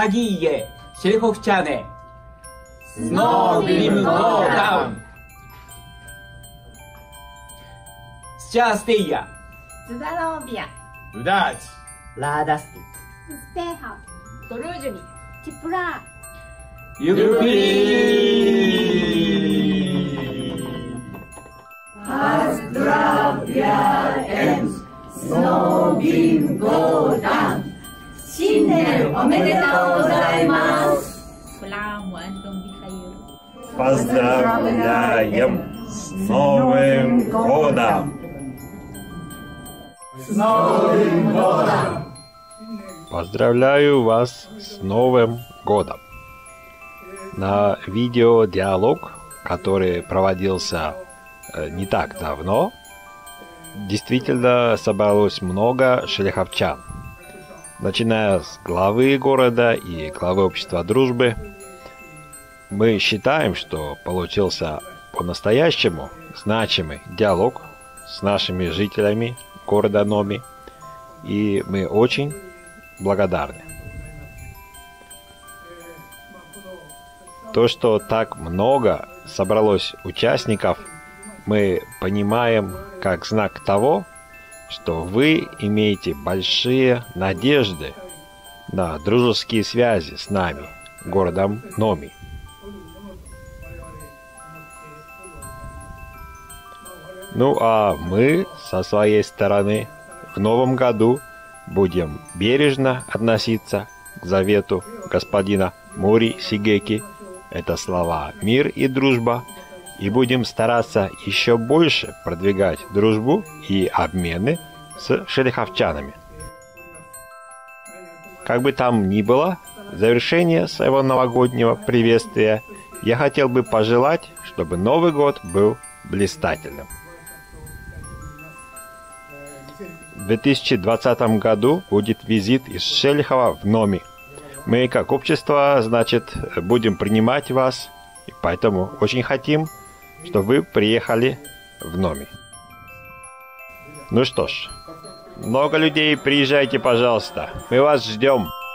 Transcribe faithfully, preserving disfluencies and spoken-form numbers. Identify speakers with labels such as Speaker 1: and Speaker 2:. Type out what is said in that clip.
Speaker 1: Дорогие шереховчане, с Новым годом! Счастья!
Speaker 2: Здоровья!
Speaker 3: Удачи!
Speaker 4: Радости!
Speaker 2: Успехов!
Speaker 5: Дружбы!
Speaker 2: Тепла!
Speaker 1: Любви!
Speaker 6: Поздравляем с Новым годом! Синер, омедетоу гозаймасу!
Speaker 3: Поздравляем с Новым годом!
Speaker 6: С Новым годом!
Speaker 7: Поздравляю вас с Новым годом! На видеодиалог, который проводился э, не так давно, действительно собралось много шереховчан. Начиная с главы города и главы общества дружбы, мы считаем, что получился по-настоящему значимый диалог с нашими жителями города Номи, и мы очень благодарны. То, что так много собралось участников, мы понимаем как знак того, что вы имеете большие надежды на дружеские связи с нами, городом Номи. Ну а мы со своей стороны в новом году будем бережно относиться к завету господина Мори Сигеки. Это слова «мир» и «дружба». И будем стараться еще больше продвигать дружбу и обмены с шереховчанами. Как бы там ни было, в завершение своего новогоднего приветствия я хотел бы пожелать, чтобы Новый год был блистательным. В две тысячи двадцатом году будет визит из Шелихова в Номи. Мы, как общество, значит, будем принимать вас, и поэтому очень хотим, чтобы вы приехали в Номи. Ну что ж, много людей, приезжайте, пожалуйста, мы вас ждем.